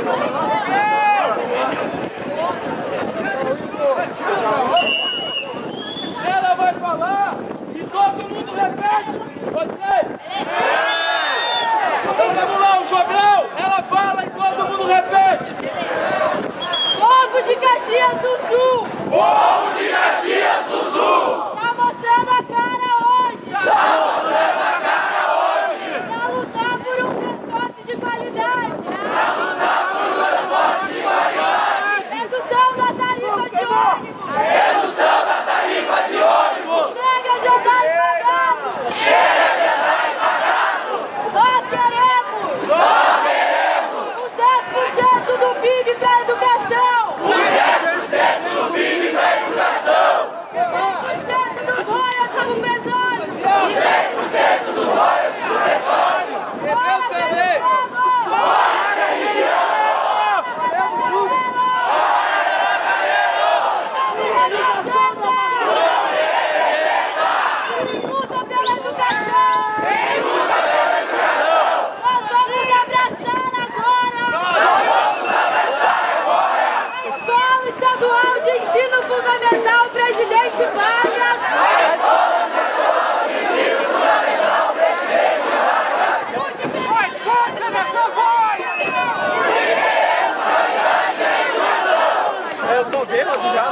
Ela vai falar e todo mundo repete. Você? Então vamos lá, o jogral. Ela fala e todo mundo repete. Povo de Caxias do Sul! Povo de Caxias do Sul! Tá mostrando a cara hoje! Tá mostrando a cara hoje! Pra lutar por um transporte de qualidade! Pra lutar por um transporte de qualidade! Redução da tarifa de ônibus! Redução da tarifa de ônibus! Chega de andar pagado! Chega de andar pagado! Nós queremos! Nós queremos! Os 10% do PIB pra educação! Os 10% do PIB pra educação! 100% dos royalties do petróleo! 100% dos royalties do petróleo! Eu também! Luta pela educação! Luta pela educação! Nós vamos abraçar agora! Nós vamos abraçar agora! A Escola Estadual de Ensino Fundamental Presidente Vargas! A Escola Estadual de Ensino Fundamental Presidente Vargas! Mais força nessa voz! Porque queremos qualidade na educação! Eu tô bêbado já!